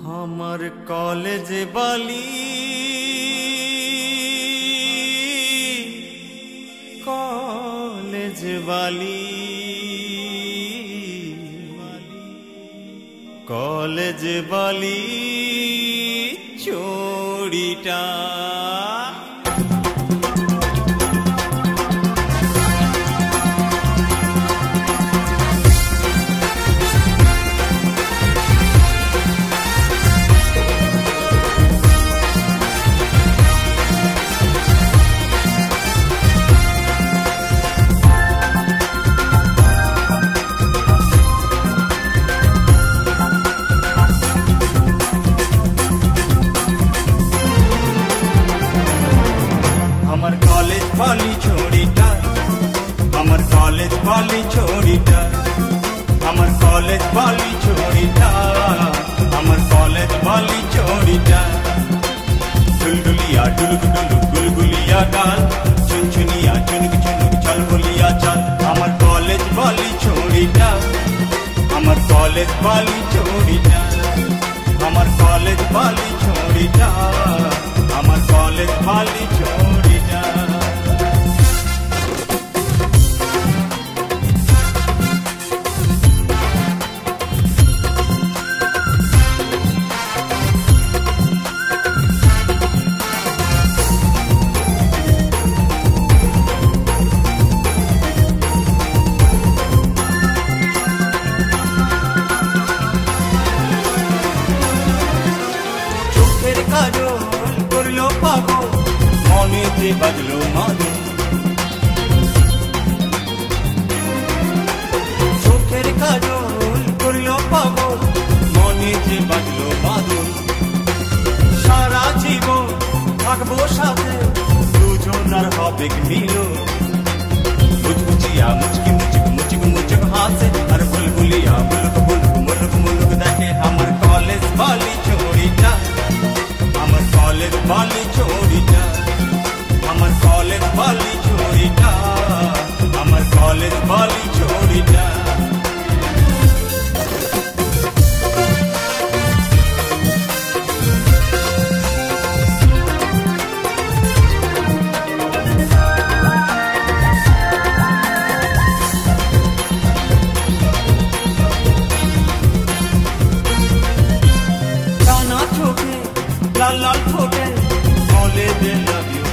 আমার কলেজে বালি কলেজ বালি কলেজ বালি চোরিটা बाली छोड़ीटा हमर कॉलेज बाली छोड़ीटा हमर कॉलेज बाली छोड़ीटा हमर कॉलेज बाली छोड़ीटा दुलदुलिया दुलुक दुलुक गुलगुलिया गाल चुनचुनिया चुनुक चुनुक चल बोलिया चल हमर कॉलेज बाली छोड़ीटा हमर कॉलेज बाली छोड़ीटा हमर कॉलेज बाली छोड़ीटा हमर कॉलेज बाली छोड़ीटा बदलो माधो चोखेर काजल करलो पागो मने जे बदलो माधो सारा जीवन থাকবো সাথে দুজনার হবে মিলো মুচমুচিয়া মুচকি মুচকি মুচকি মুচক হাসে আর বুলবুলিয়া বুলক বুলক মুলক মুলক দেখে আমার কলেজ বালি छोड़ीटा আমার কলেজ বালি छोड़ीटा हमर कॉलेज बाली छोड़ीटा हमर कॉलेज बाली छोड़ीटा काना छोटे लाल लाल छोटे कॉलेज लव यू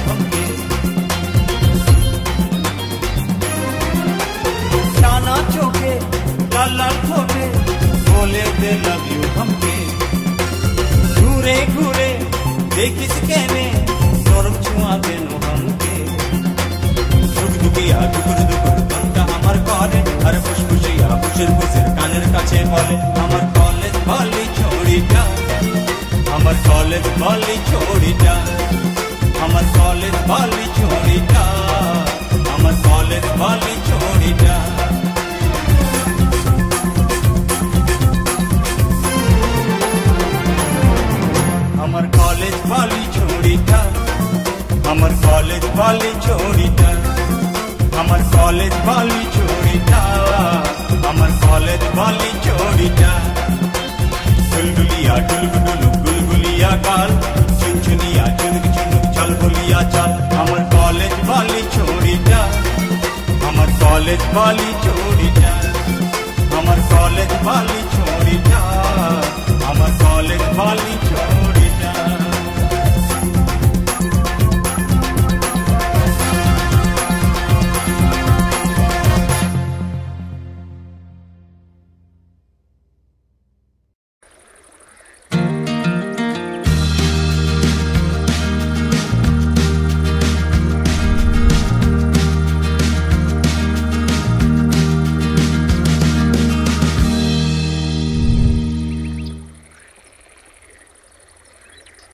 चोखे लाल लाल छोटे बोले दे लव यू हमके घूरे घूरे देखिस कहने नरम छुआ देनो हमके दुख दुखिया दुकुर दुकुर तंका हमार करे अरे खुशखुशिया खुशिर खुशिर कानेर काछे बोले हमार कॉलेज बाली छोड़ीटा हमार कॉलेज बाली छोड़ीटा हमार कॉलेज बाली छोड़ीटा हमार कॉलेज बाली छोड़ीटा हमर कॉलेज बाली छोड़ीटा हमर कॉलेज बाली छोड़ीटा हमर कॉलेज बाली छोड़ीटा हमर कॉलेज बाली छोड़ीटा दुलदुलिया दुलुक दुलुक गुलगुलिया गाल चुनचुनिया चुनुक चुनुक चल बोलिया चल हमर कॉलेज बाली छोड़ीटा हमर कॉलेज बाली छोड़ीटा हमर कॉलेज बाली छोड़ीटा हमर कॉलेज बाली छोड़ीटा